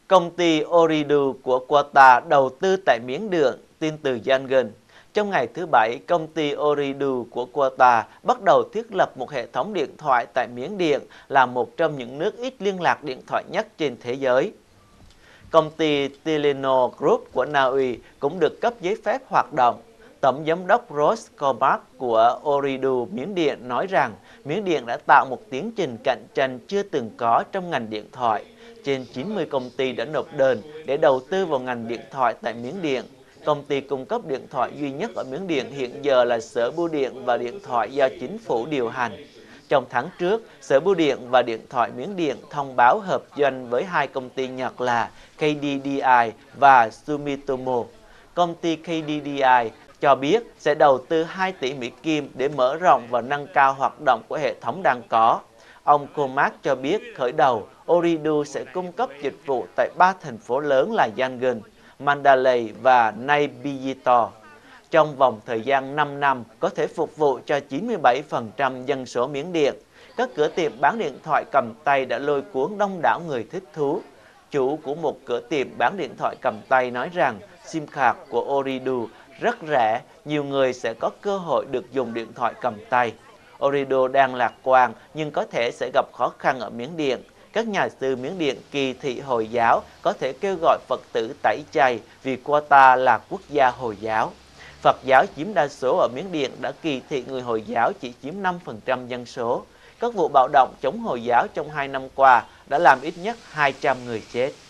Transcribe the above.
Công ty Ooredoo của Qatar đầu tư tại Miến Điện, tin từ Yangon. Trong ngày thứ Bảy, công ty Ooredoo của Qatar bắt đầu thiết lập một hệ thống điện thoại tại Miến Điện, là một trong những nước ít liên lạc điện thoại nhất trên thế giới. Công ty Telenor Group của Na Uy cũng được cấp giấy phép hoạt động. Tổng giám đốc Ross Corbett của Ooredoo Miến Điện nói rằng Miến Điện đã tạo một tiến trình cạnh tranh chưa từng có trong ngành điện thoại. Trên 90 công ty đã nộp đơn để đầu tư vào ngành điện thoại tại Miến Điện. Công ty cung cấp điện thoại duy nhất ở Miến Điện hiện giờ là Sở Bưu điện và Điện thoại do chính phủ điều hành. Trong tháng trước, Sở Bưu điện và Điện thoại Miến Điện thông báo hợp doanh với hai công ty Nhật là KDDI và Sumitomo. Công ty KDDI cho biết sẽ đầu tư 2 tỷ Mỹ Kim để mở rộng và nâng cao hoạt động của hệ thống đang có. Ông Comac cho biết khởi đầu, Ooredoo sẽ cung cấp dịch vụ tại 3 thành phố lớn là Yangon, Mandalay và Naypyidaw. Trong vòng thời gian 5 năm, có thể phục vụ cho 97% dân số Miến Điện. Các cửa tiệm bán điện thoại cầm tay đã lôi cuốn đông đảo người thích thú. Chủ của một cửa tiệm bán điện thoại cầm tay nói rằng SIM card của Ooredoo rất rẻ, nhiều người sẽ có cơ hội được dùng điện thoại cầm tay. Ooredoo đang lạc quan nhưng có thể sẽ gặp khó khăn ở Miến Điện. Các nhà sư Miến Điện kỳ thị Hồi giáo có thể kêu gọi Phật tử tẩy chay vì Qatar là quốc gia Hồi giáo. Phật giáo chiếm đa số ở Miến Điện đã kỳ thị người Hồi giáo chỉ chiếm 5% dân số. Các vụ bạo động chống Hồi giáo trong 2 năm qua đã làm ít nhất 200 người chết.